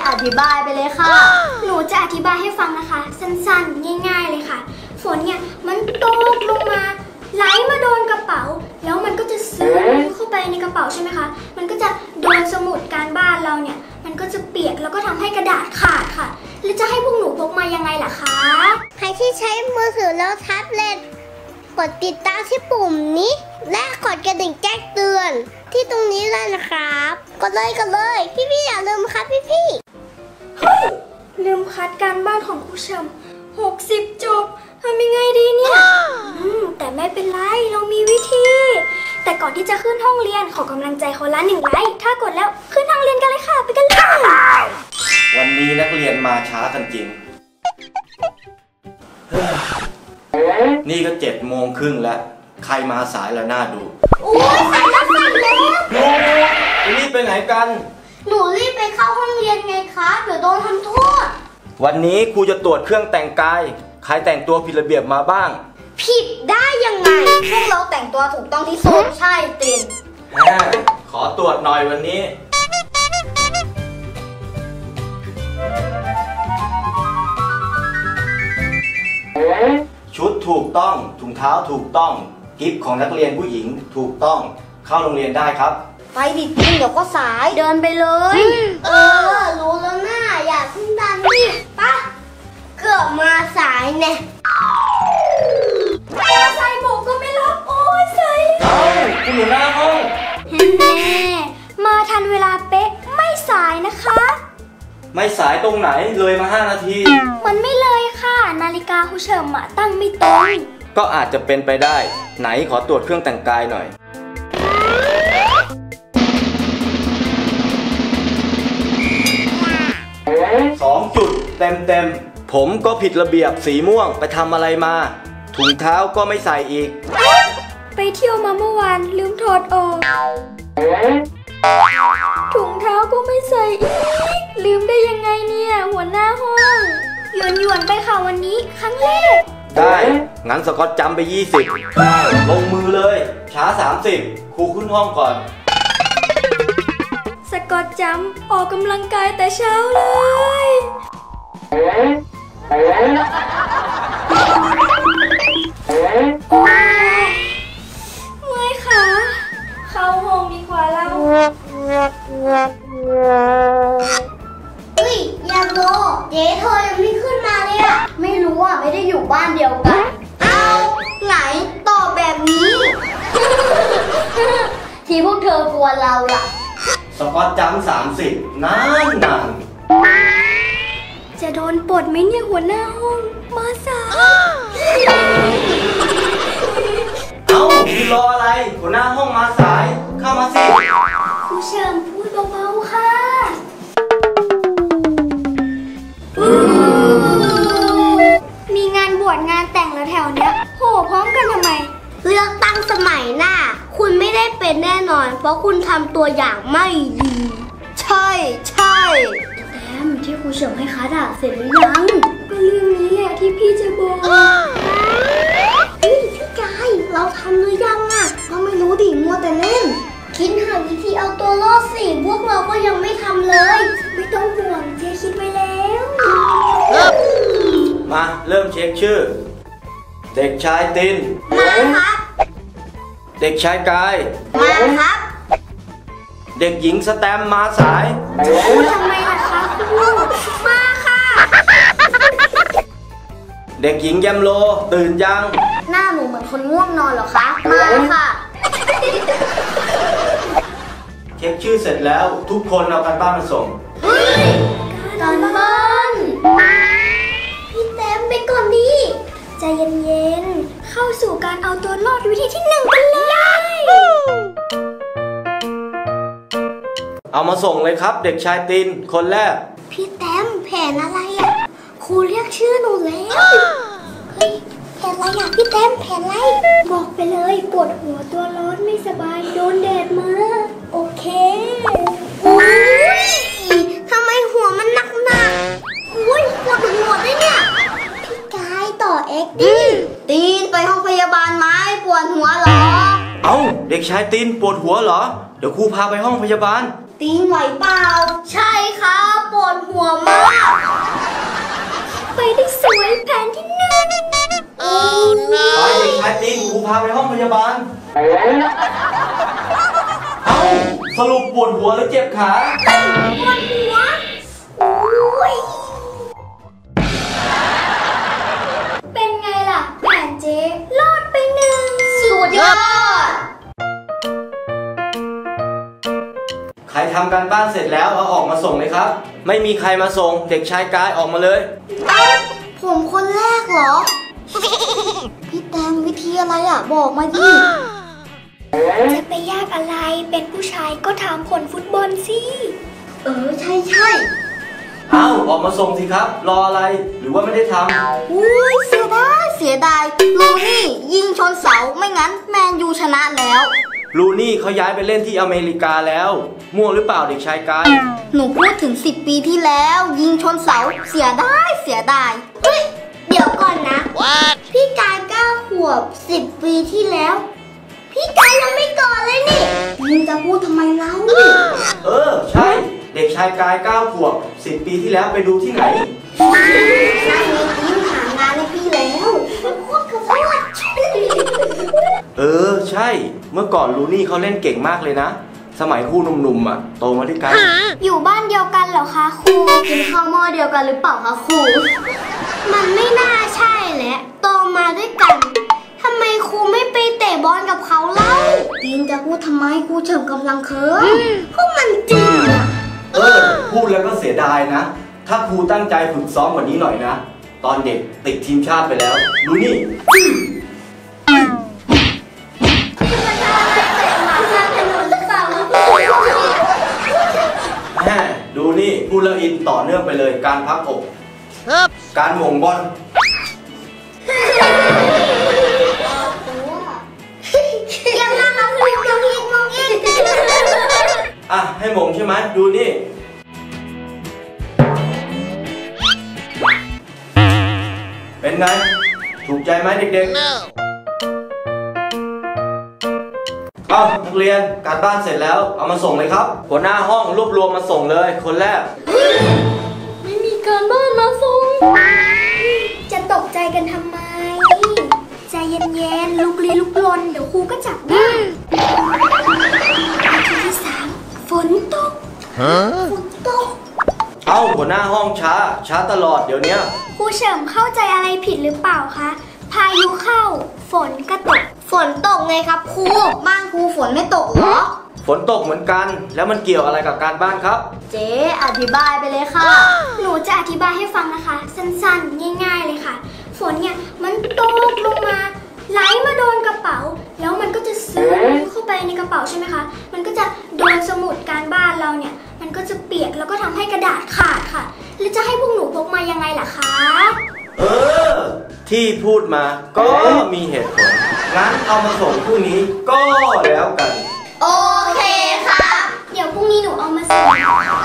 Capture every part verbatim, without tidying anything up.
อธิบายไปเลยค่ะหนูจะอธิบายให้ฟังนะคะสั้นๆง่ายๆเลยค่ะฝนเนี่ยมันตกลงมาไหลมาโดนกระเป๋าแล้วมันก็จะซึมเข้าไปในกระเป๋าใช่ไหมคะมันก็จะโดนสมุดการบ้านเราเนี่ยมันก็จะเปียกแล้วก็ทำให้กระดาษขาดค่ะแล้วจะให้พวกหนูพกมายังไงล่ะคะใครที่ใช้มือถือแล้วแท็บเล็ตกดติดตามที่ปุ่มนี้และกดกระดิ่งแจ้งเตือนที่ตรงนี้เลยนะครับกดเลยกดเลยพี่ๆอย่าลืมครับพี่ๆเฮ้ยลืมคัดการบ้านของครูเฉิมหกสิบจบทำยังไงดีเนี่ยอืมแต่ไม่เป็นไรเรามีวิธีแต่ก่อนที่จะขึ้นห้องเรียนขอกำลังใจคนละหนึ่งไลค์ถ้ากดแล้วขึ้นห้องเรียนกันเลยค่ะไปกันเลยวันนี้นักเรียนมาช้ากันจริงนี่ก็เจ็ดโมงครึ่งแล้วใครมาสายแล้วน่าดูโอ้ยสายแล้วสายแล้วรีบไปไหนกันหนูรีบไปเข้าห้องเรียนไงคะเดี๋ยวโดนทำโทษวันนี้ครูจะตรวจเครื่องแต่งกายใครแต่งตัวผิดระเบียบมาบ้างผิดได้ยังไงพวกเราแต่งตัวถูกต้องที่สุดใช่ตินขอตรวจหน่อยวันนี้ชุดถูกต้องถุงเท้าถูกต้องกิ๊บของนักเรียนผู้หญิงถูกต้องเข้าโรงเรียนได้ครับไปดิตินเดี๋ยวก็สายเดินไปเลยเออรู้แล้วนะอย่าพึ่งดันดิปะเกือบมาสายเนี่ยใส่หมวกก็ไม่รับโอ้ยใส่เอ้าคุณอยู่หน้าห้องแน่มาทันเวลาเป๊ะไม่สายนะคะไม่สายตรงไหนเลยมาห้านาทีมันไม่เลยค่ะนาฬิกาครูเฉิมอะตั้งไม่ตรงก็อาจจะเป็นไปได้ไหนขอตรวจเครื่องแต่งกายหน่อยสองจุดเต็มเต็มผมก็ผิดระเบียบสีม่วงไปทำอะไรมาถุงเท้าก็ไม่ใส่อีกไปเที่ยวมาเมื่อวานลืมถอดออกถุงเท้าก็ไม่ใส่อีกลืมได้ยังไงเนี่ยหัวหน้าห้องหยวนหยวนไปค่ะวันนี้ครั้งแรกได้งั้นสกอตจำไปยี่สิบลงมือเลยช้าสามสิบครูขึ้นห้องก่อนสกอตจำออกกำลังกายแต่เช้าเลยเมื่อยขาเข้าห้องดีกว่าเราเฮ้ยยาโลเจ๊เธอยังไม่ขึ้นมาเลยอะไม่รู้อะไม่ได้อยู่บ้านเดียวกันเอาไหนตอบแบบนี้ที่พวกเธอกลัวเราล่ะสกอตจำสามสิบนานนานจะโดนปลดไหมเนี่ยหัวหน้าห้องมาสายเอ้าคุณรออะไรหัวหน้าห้องมาสายเข้ามาสิครูเฉิมพูดเบาๆค่ะมีงานบวชงานแต่งแล้วแถวเนี้ยโหพร้อมกันทำไมเลือกตั้งสมัยหน้าคุณไม่ได้เป็นแน่นอนเพราะคุณทำตัวอย่างไม่ดีใช่ใช่แต้มที่ครูเฉิมให้คัดอะเสร็จหรือยังก็เรื่องนี้แหละที่พี่จะบอกเฮ้ยพี่กายเราทำหรือยังอะเราไม่รู้ดิมัวแต่เล่นคิดหาวิธีเอาตัวรอดสิพวกเราก็ยังไม่ทำเลยไม่ต้องห่วงเจ๊คิดไว้แล้วมาเริ่มเช็คชื่อเด็กชายตินมาครับเด็กชายกายมาครับเด็กหญิงสแตมมาสายทำไมล่ะคะครูมาค่ะเด็กหญิงแยมโลตื่นยังหน้าหนูเหมือนคนง่วงนอนเหรอคะมาค่ะเช็คชื่อเสร็จแล้วทุกคนเอาการบ้านมาส่งเฮ้ยการบ้านพี่แต้มไปก่อนดิใจเย็นๆเข้าสู่การเอาตัวรอดวิธีที่หนึ่งกันเลยเอามาส่งเลยครับเด็กชายตินคนแรกพี่แต้มแผนอะไรอ่ะครูเรียกชื่อหนูแล้วเฮ้ยแผนอะไรอ่ะพี่แต้มแผนอะไรบอกไปเลยปวดหัวตัวร้อนไม่สบายโดนแดดมาโอเคอุ้ยทำไมหัวมันหนักหนักอุ้ยปวดหัวเลยเนี่ยพี่กายต่อเอ็กดิตีนไปห้องพยาบาลไหมปวดหัวเหรอเอ้าเด็กชายตีนปวดหัวเหรอเดี๋ยวครูพาไปห้องพยาบาลตีนไหวเปล่าใช่ครับปวดหัวพาไปห้องพยาบาล เอ้าสรุปปวดหัวหรือเจ็บขาปวดหัวโอ้ยเป็นไงล่ะแผนเจ๊รอดไปหนึ่งสุดยอดใครทำการบ้านเสร็จแล้วเอาออกมาส่งเลยครับไม่มีใครมาส่งเด็กชายกายออกมาเลยเอ้าผมคนแรกเหรอ พี่แตงวิธีอะไรอ่ะบอกมาดิจะไปยากอะไรเป็นผู้ชายก็ถามผลฟุตบอลสิเออใช่ใช่เอ้าออกมาส่งสิครับรออะไรหรือว่าไม่ได้ทำอุ้ยเสียดายเสียดายลูนี่ยิงชนเสาไม่งั้นแมนยูชนะแล้วลูนี่เขาย้ายไปเล่นที่อเมริกาแล้วมั่วหรือเปล่าเด็กชายกายหนูพูดถึงสิบปีที่แล้วยิงชนเสาเสียดายเสียดายเฮ้ยเดี๋ยวก่อนนะ What? พี่กายเก้าขวบสิบปีที่แล้วพี่กายยังไม่ก่อนเลยนี่ยิงจะพูดทำไมเล่าเออใช่เด็กชายกายเก้าขวบสิบปีที่แล้วไปดูที่ไหนนั่นมีทีมหางานให้พี่แล้วโคตรกระโดดเออใช่เมื่อก่อนลูนี่เขาเล่นเก่งมากเลยนะสมัยครูหนุ่มๆอ่ะโตมาด้วยกันอยู่บ้านเดียวกันเหรอคะครูกินข้าวหม้อเดียวกันหรือเปล่าคะครูมันไม่น่าใช่แหละโตมาด้วยกันทำไมครูไม่ไปเตะบอลกับเขาเล่าตีนจะพูดทำไมครูเฉิมกำลังเคิร์มพวกมันจริงอ่ะเออพูดแล้วก็เสียดายนะถ้าครูตั้งใจฝึกซ้อมกว่านี้หน่อยนะตอนเด็กติดทีมชาติไปแล้วดูนี่แม่ดูนี่พูดแล้วอินต่อเนื่องไปเลยการพับอกการหม่งบอลยังนั่งน้ำพริกน้ำพริกมองอีกอ่ะให้หม่งใช่ไหมดูนี่เป็นไงถูกใจไหมเด็กๆเอานักเรียนการบ้านเสร็จแล้วเอามาส่งเลยครับหัวหน้าห้องรวบรวมมาส่งเลยคนแรกไม่มีการบ้านมาส่งจะตกใจกันทำไมใจเย็นๆลุกลี้ลุกลนเดี๋ยวครูก็จับได้ข้อที่สามฝนตกฝนตกเอ้าหัวหน้าห้องช้าช้าตลอดเดี๋ยวนี้ครูเฉิมเข้าใจอะไรผิดหรือเปล่าคะพายุเข้าฝนก็ตกฝนตกไงครับครูบ้านครูฝนไม่ตกเหรอฝนตกเหมือนกันแล้วมันเกี่ยวอะไรกับการบ้านครับเจ๊อธิบายไปเลยค่ะหนูจะอธิบายให้ฟังนะคะสั้นๆง่ายๆเลยค่ะฝนเนี่ยมันตกลงมาไหลมาโดนกระเป๋าแล้วมันก็จะซึมเข้าไปในกระเป๋าใช่ไหมคะมันก็จะโดนสมุดการบ้านเราเนี่ยมันก็จะเปียกแล้วก็ทำให้กระดาษขาดค่ะแล้วจะให้พวกหนูพกมายังไงล่ะคะเออที่พูดมาก็มีเหตุผลงั้นเอามาส่งพรุ่งนี้ก็แล้วกันโอเคค่ะเดี๋ยวพรุ่งนี้หนูเอามาส่ง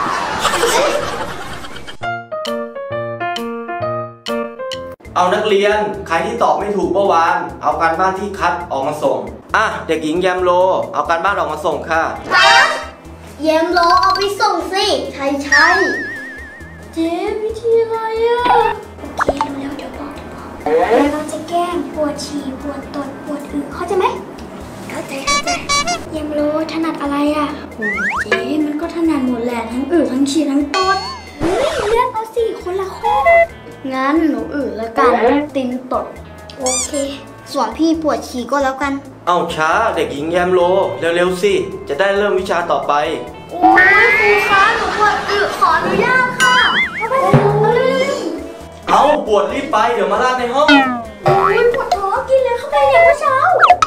เอานักเรียนใครที่ตอบไม่ถูกเมื่อวานเอาการบ้านที่คัดออกมาส่งอ่ะเด็กหญิงแยมโลเอาการบ้านออกมาส่งค่ะฮะแยมโลเอาไปส่งสิใช่ใช่เจ๊วิธีอะไรอ่ะโอเคเร็วๆเดี๋ยวบอกเดี๋ยวบอกเราจะแกล้งปวดฉี่ปวดตดปวดอึเข้าใจไหมเข้าใจเข้าใจแยมโลถนัดอะไรอ่ะโอ้เจ๊มันก็ถนัดหมดแหละทั้งอึทั้งฉี่ทั้งตดเฮ้ยเลือกเอาสิคนละข้องั้นหนูอื่นแล้วกันตินตดโอเคส่วนพี่ปวดฉี่ก็แล้วกันเอาช้าเด็กหญิงแยมโลเร็วๆสิจะได้เริ่มวิชาต่อไปโอ้ยครูคะหนูปวดอึขออนุญาตค่ะเอาไปเลยเอาปวดรีบไปเดี๋ยวมาลาดในห้องโอ้ยปวดท้องกินเลยเข้าไปอย่างเมื่อเช้า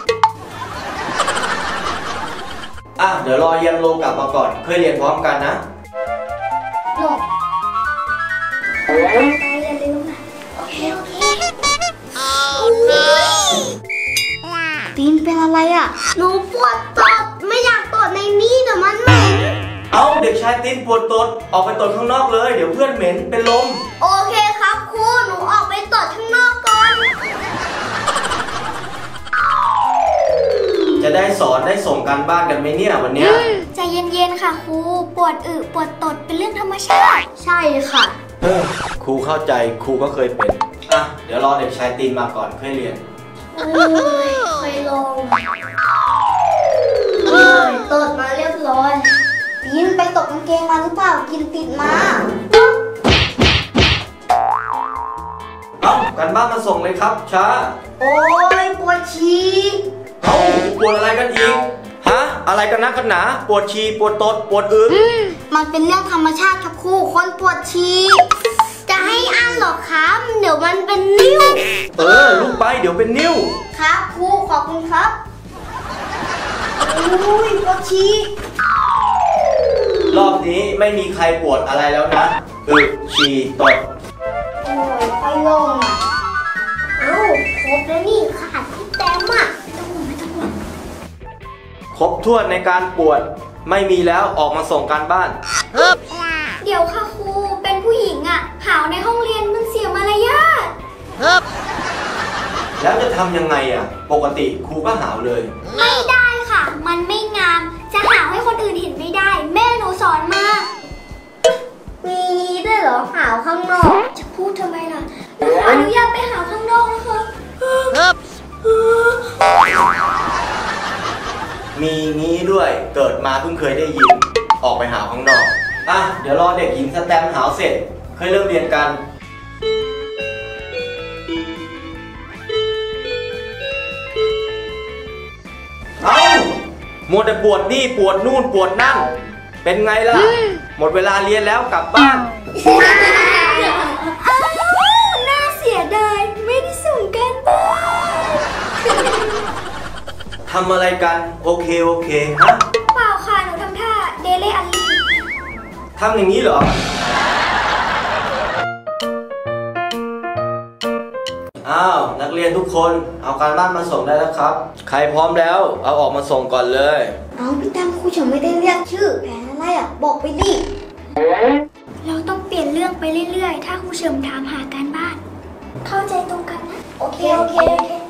อ่ะเดี๋ยวรอแยมโลกลับมาก่อนเคยเรียนพร้อมกันนะหลบไปอย่าลืมนะโอเคโอเคตีนเป็นอะไรอ่ะหนูปวดตดไม่อยากตดในนี้เดี๋ยวมันเหม็นเอาเด็กชายตีนปวดตดออกไปตดข้างนอกเลยเดี๋ยวเพื่อนเหม็นเป็นลมโอเคครับครูหนูออกไปตดข้างนอกก่อนจะได้สอนได้ส่งการบ้านกันไหมเนี่ยวันนี้ใจเย็นๆค่ะครูปวดอึปวดตดเป็นเรื่องธรรมชาติใช่ค่ะครูเข้าใจครูก็เคยเป็นอ่ะเดี๋ยวรอเด็กชายตีนมาก่อนค่อยเรียนไปลงตดมาเรียบร้อยยินไปตกกางเกงมาหรือเปล่ากินติดมาเอากันบ้านมาส่งเลยครับช้าโอ้ยปวดฉี่เอาปวดอะไรกันอีกฮะอะไรกันนักกันหนาปวดฉี่ปวดตดปวดอึมันเป็นเรื่องธรรมชาติครับครูคนปวดฉี่จะให้อ่านหรอครับเดี๋ยวมันเป็นนิ้วเออลุกไปเดี๋ยวเป็นนิ้วครับครูขอบคุณครับอุ้ยปวดฉี่รอบนี้ไม่มีใครปวดอะไรแล้วนะอึฉี่ตดโอ้ยไปลงอ่ะเอ้าครบแล้วนี่ขาดพี่แต้มอ่ะไม่ต้องห่วงไม่ต้องห่วงครบถ้วนในการปวดไม่มีแล้วออกมาส่งการบ้านเดี๋ยวค่ะครูเป็นผู้หญิงอ่ะหาวในห้องเรียนมันเสียมารยาทแล้วจะทำยังไงอ่ะปกติครูก็หาวเลยไม่ได้ค่ะ มันไม่งามจะหาวให้คนอื่นเห็นไม่ได้ แม่หนูสอนมามีด้วยเหรอหาวข้างนอกจะพูดทำไมล่ะหนูขออนุญาตไปหาวข้างนอกนะคะมีงี้ด้วยเกิดมาเพิ่งเคยได้ยินออกไปหาวข้างนอกอ่ะเดี๋ยวรอเด็กหญิงสแตมป์หาวเสร็จค่อยเริ่มเรียนกันเอ้ามัวแต่ปวดนี่ปวดนู่นปวดนั่นเป็นไงล่ะ หมดเวลาเรียนแล้วกลับบ้านอ้าวน่าเสียดายไม่ได้ส่งกันบ้านทำอะไรกันโอเคโอเคฮะเปล่าค่ะหนูทำท่าเดเล่อัลลี่ทำอย่างนี้เหรออ้าวนักเรียนทุกคนเอาการบ้านมาส่งได้แล้วครับใครพร้อมแล้วเอาออกมาส่งก่อนเลยเอาพี่แต้มครูฉันไม่ได้เรียกชื่อแผนอะไรอ่ะบอกไปดิเราต้องเปลี่ยนเรื่องไปเรื่อยๆถ้าครูเฉิมถามหาการบ้าน เข้าใจตรงกันนะโอเคโอเคโอเค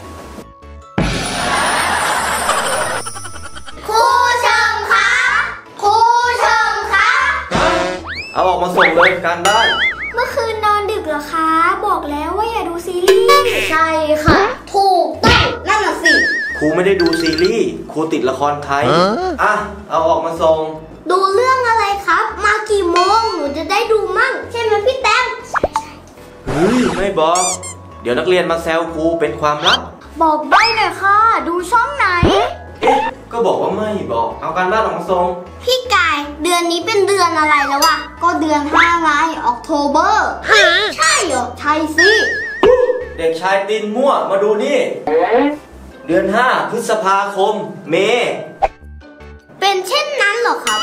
ครูเชิญคะครูเชิญคะเอาออกมาส่งเลยการบ้านเมื่อคืนนอนดึกเหรอคะ บอกแล้วว่าอย่าดูซีรีส์ใช่ค่ะ ถูกต้องนั่นน่ะสิครูไม่ได้ดูซีรีส์ครูติดละครไทยอ่ะเอาออกมาส่งดูเรื่องอะไรครับ มากี่โมงหนูจะได้ดูมั่งใช่ไหมพี่แต้มเฮ้ยไม่บอก เดี๋ยวนักเรียนมาแซวครูเป็นความลับบอกใบ้หน่อยค่ะ ดูช่องไหนเอ๊ะก็บอกว่าไม่บอกเอาการบ้านออกมาส่งพี่กายเดือนนี้เป็นเดือนอะไรแล้ววะก็เดือนห้าไงออกโทเบอร์ใช่เหรอใช่สิเด็กชายตินมั่วมาดูนี่ เดือนห้าพฤษภาคมเมเป็นเช่นนั้นเหรอครับ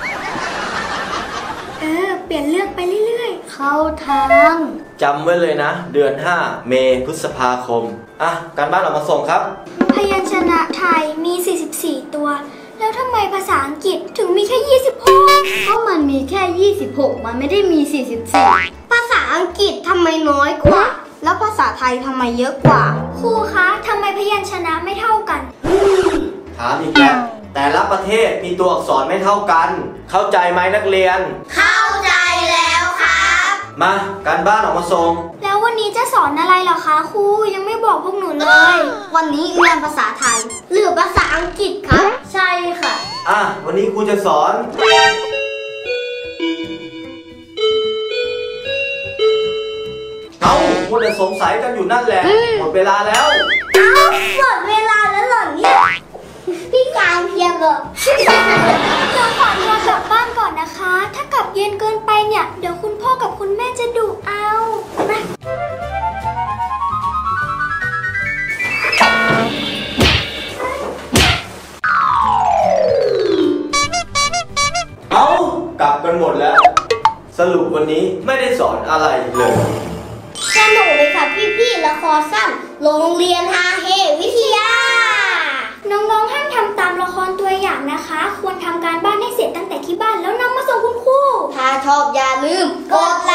เออ เปลี่ยนเรื่องไปเรื่อยเข้าทางจำไว้เลยนะ เดือนห้าเมพฤษภาคมอ่ะการบ้านออกมาส่งครับๆ พยัญชนะไทยมี สี่สิบสี่ ตัว แล้วทำไมภาษาอังกฤษถึงมีแค่ ยี่สิบหกก็มันมีแค่ยี่สิบหกมันไม่ได้มีสี่สิบสี่ภาษาอังกฤษทำไมน้อยกว่า แล้วภาษาไทยทำไมเยอะกว่าครูคะทำไมพยัญชนะไม่เท่ากันถามอีกแล้วแต่ละประเทศมีตัวอักษรไม่เท่ากัน เข้าใจไหมนักเรียนเข้าใจแล้วครับมาการบ้านออกมาส่งแล้ววันนี้จะสอนอะไรเหรอคะครูยังไม่บอกพวกหนูเลยวันนี้เรียนภาษาไทย หรือภาษาอังกฤษครับ ใช่ค่ะอ่ะวันนี้ครูจะสอน เอาคุณจะสงสัยกันอยู่นั่นแหละ หมดเวลาแล้วเอ้าหมดเวลาแล้วเหรอเนี่ยพี่การเพียงเหรอเราขอตัวกลับบ้านก่อนนะคะ ถ้ากลับเย็นเกินไปเนี่ย เดี๋ยวคุณพ่อกับคุณแม่จะดุเอานะเอากลับกันหมดแล้ว สรุปวันนี้ไม่ได้สอนอะไรเลยสนุกเลยค่ะพี่ๆละครสั้นโรงเรียนฮาเฮวิทยาน้องๆห้ามทำตามละครตัวอย่างนะคะ ควรทำการบ้านให้เสร็จตั้งแต่ที่บ้านแล้วนำมาส่งคุณครูถ้าชอบอย่าลืมกดไล